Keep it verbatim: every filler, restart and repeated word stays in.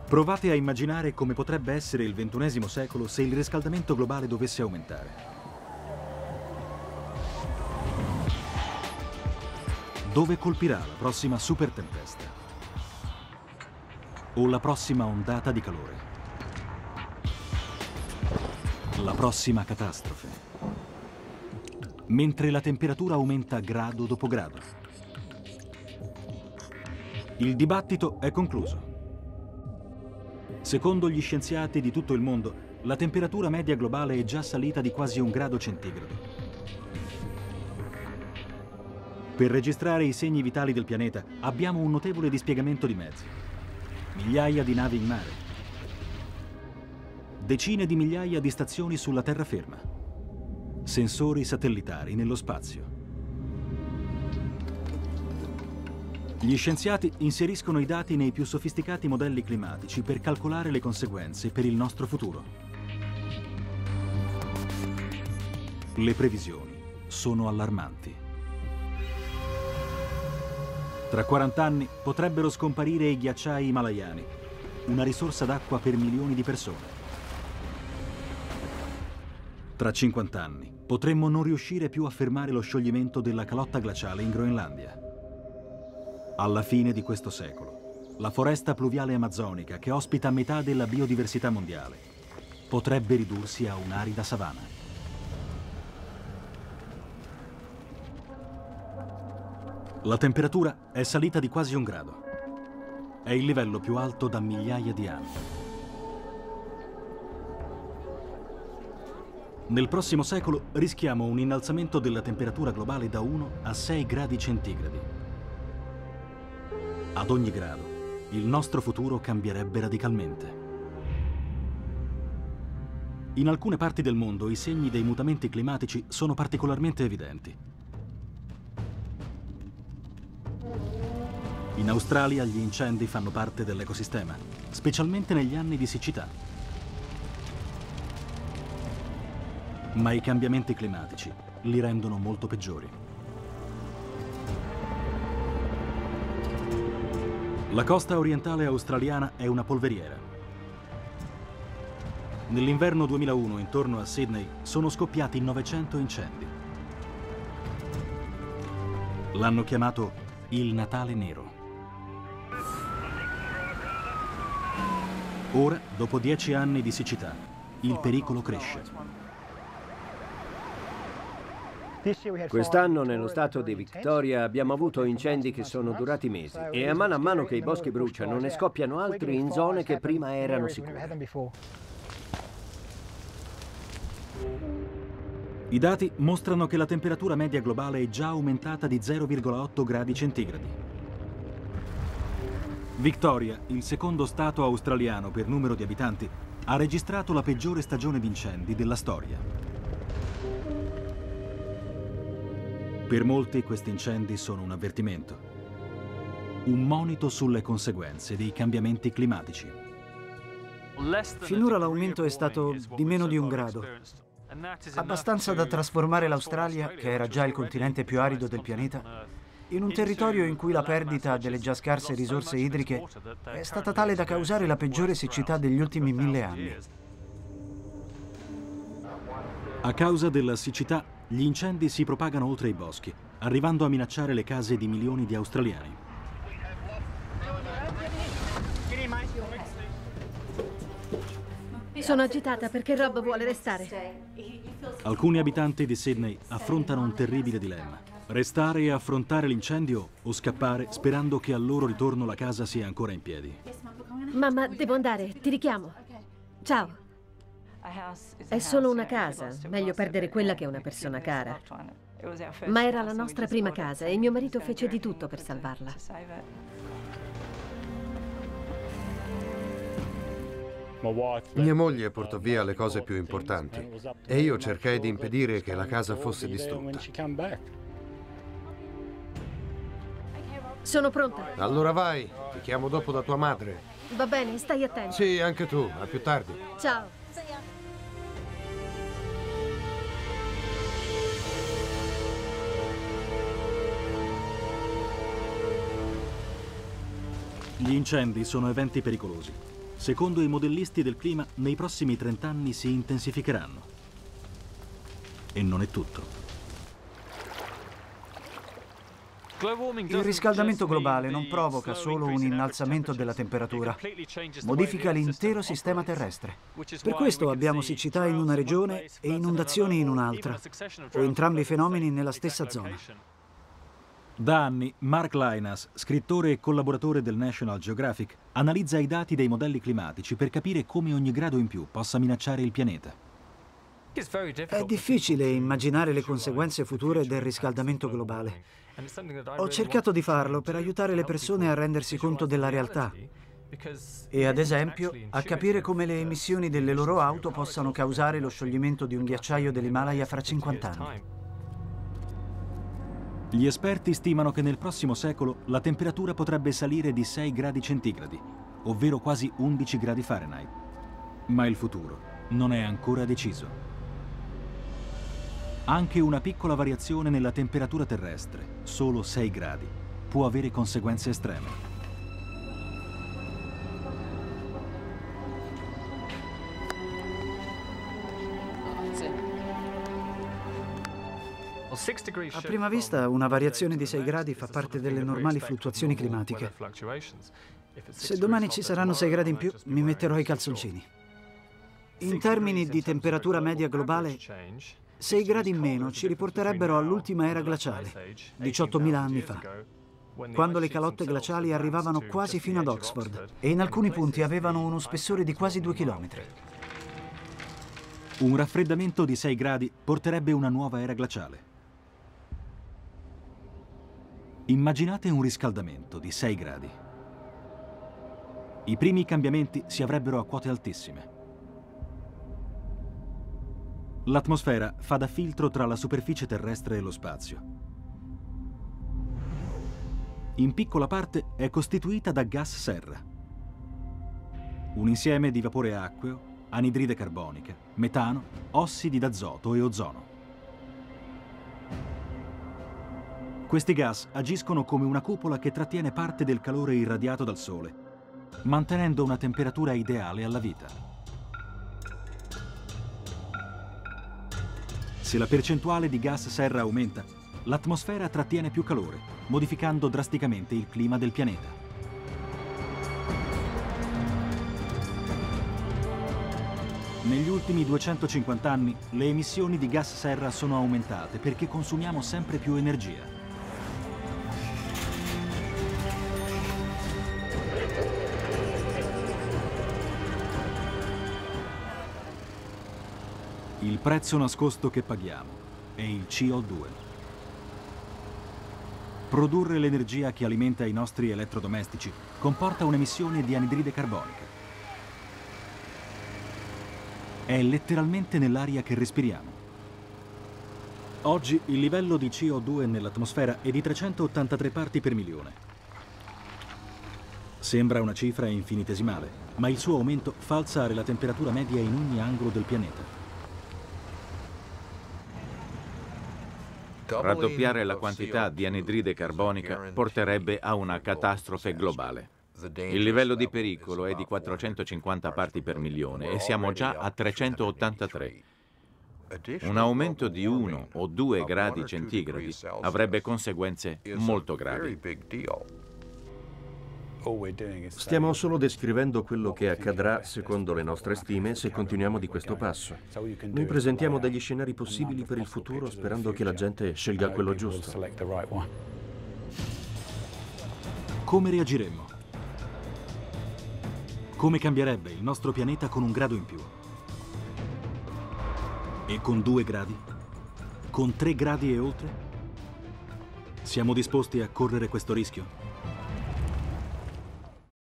Provate a immaginare come potrebbe essere il ventunesimo secolo se il riscaldamento globale dovesse aumentare. Dove colpirà la prossima supertempesta? O la prossima ondata di calore? La prossima catastrofe? Mentre la temperatura aumenta grado dopo grado. Il dibattito è concluso. Secondo gli scienziati di tutto il mondo, la temperatura media globale è già salita di quasi un grado centigrado. Per registrare i segni vitali del pianeta abbiamo un notevole dispiegamento di mezzi. Migliaia di navi in mare. Decine di migliaia di stazioni sulla terraferma. Sensori satellitari nello spazio. Gli scienziati inseriscono i dati nei più sofisticati modelli climatici per calcolare le conseguenze per il nostro futuro. Le previsioni sono allarmanti. Tra quaranta anni potrebbero scomparire i ghiacciai himalayani, una risorsa d'acqua per milioni di persone. Tra cinquanta anni potremmo non riuscire più a fermare lo scioglimento della calotta glaciale in Groenlandia. Alla fine di questo secolo, la foresta pluviale amazzonica, che ospita metà della biodiversità mondiale, potrebbe ridursi a un'arida savana. La temperatura è salita di quasi un grado. È il livello più alto da migliaia di anni. Nel prossimo secolo rischiamo un innalzamento della temperatura globale da uno a sei gradi centigradi. Ad ogni grado, il nostro futuro cambierebbe radicalmente. In alcune parti del mondo i segni dei mutamenti climatici sono particolarmente evidenti. In Australia gli incendi fanno parte dell'ecosistema, specialmente negli anni di siccità. Ma i cambiamenti climatici li rendono molto peggiori. La costa orientale australiana è una polveriera. Nell'inverno duemilauno, intorno a Sydney, sono scoppiati novecento incendi. L'hanno chiamato il Natale Nero. Ora, dopo dieci anni di siccità, il pericolo cresce. Quest'anno nello stato di Victoria abbiamo avuto incendi che sono durati mesi e a mano a mano che i boschi bruciano ne scoppiano altri in zone che prima erano sicure. I dati mostrano che la temperatura media globale è già aumentata di zero virgola otto gradi centigradi. Victoria, il secondo stato australiano per numero di abitanti, ha registrato la peggiore stagione di incendi della storia. Per molti questi incendi sono un avvertimento, un monito sulle conseguenze dei cambiamenti climatici. Finora l'aumento è stato di meno di un grado, abbastanza da trasformare l'Australia, che era già il continente più arido del pianeta, in un territorio in cui la perdita delle già scarse risorse idriche è stata tale da causare la peggiore siccità degli ultimi mille anni. A causa della siccità, gli incendi si propagano oltre i boschi, arrivando a minacciare le case di milioni di australiani. Sono agitata perché Rob vuole restare. Alcuni abitanti di Sydney affrontano un terribile dilemma. Restare e affrontare l'incendio o scappare sperando che al loro ritorno la casa sia ancora in piedi. Mamma, devo andare, ti richiamo. Ciao. È solo una casa, meglio perdere quella che una persona cara. Ma era la nostra prima casa e mio marito fece di tutto per salvarla. Mia moglie portò via le cose più importanti e io cercai di impedire che la casa fosse distrutta. Sono pronta. Allora vai, ti chiamo dopo da tua madre. Va bene, stai attento. Sì, anche tu, a più tardi. Ciao. Gli incendi sono eventi pericolosi. secondo i modellisti del clima, nei prossimi trenta anni si intensificheranno. E non è tutto. Il riscaldamento globale non provoca solo un innalzamento della temperatura, modifica l'intero sistema terrestre. Per questo abbiamo siccità in una regione e inondazioni in un'altra, o entrambi i fenomeni nella stessa zona. Da anni, Mark Lynas, scrittore e collaboratore del National Geographic, analizza i dati dei modelli climatici per capire come ogni grado in più possa minacciare il pianeta. È difficile immaginare le conseguenze future del riscaldamento globale. Ho cercato di farlo per aiutare le persone a rendersi conto della realtà e, ad esempio, a capire come le emissioni delle loro auto possano causare lo scioglimento di un ghiacciaio dell'Himalaya fra cinquanta anni. Gli esperti stimano che nel prossimo secolo la temperatura potrebbe salire di sei gradi centigradi, ovvero quasi undici gradi Fahrenheit. Ma il futuro non è ancora deciso. Anche una piccola variazione nella temperatura terrestre, solo sei gradi, può avere conseguenze estreme. A prima vista, una variazione di sei gradi fa parte delle normali fluttuazioni climatiche. Se domani ci saranno sei gradi in più, mi metterò i calzoncini. In termini di temperatura media globale, sei gradi in meno ci riporterebbero all'ultima era glaciale, diciottomila anni fa, quando le calotte glaciali arrivavano quasi fino ad Oxford e in alcuni punti avevano uno spessore di quasi due chilometri. Un raffreddamento di sei gradi porterebbe una nuova era glaciale. Immaginate un riscaldamento di sei gradi. I primi cambiamenti si avrebbero a quote altissime. L'atmosfera fa da filtro tra la superficie terrestre e lo spazio. In piccola parte è costituita da gas serra, un insieme di vapore acqueo, anidride carbonica, metano, ossidi d'azoto e ozono. Questi gas agiscono come una cupola che trattiene parte del calore irradiato dal Sole, mantenendo una temperatura ideale alla vita. Se la percentuale di gas serra aumenta, l'atmosfera trattiene più calore, modificando drasticamente il clima del pianeta. Negli ultimi duecentocinquanta anni, le emissioni di gas serra sono aumentate perché consumiamo sempre più energia. Il prezzo nascosto che paghiamo è il C O due. Produrre l'energia che alimenta i nostri elettrodomestici comporta un'emissione di anidride carbonica. È letteralmente nell'aria che respiriamo. Oggi il livello di C O due nell'atmosfera è di trecentottantatré parti per milione. Sembra una cifra infinitesimale, ma il suo aumento fa alzare la temperatura media in ogni angolo del pianeta. Raddoppiare la quantità di anidride carbonica porterebbe a una catastrofe globale. Il livello di pericolo è di quattrocentocinquanta parti per milione e siamo già a trecentottantatré. Un aumento di uno o due gradi centigradi avrebbe conseguenze molto gravi. Stiamo solo descrivendo quello che accadrà, secondo le nostre stime, se continuiamo di questo passo. Noi presentiamo degli scenari possibili per il futuro sperando che la gente scelga quello giusto. Come reagiremmo? Come cambierebbe il nostro pianeta con un grado in più? E con due gradi? Con tre gradi e oltre? Siamo disposti a correre questo rischio?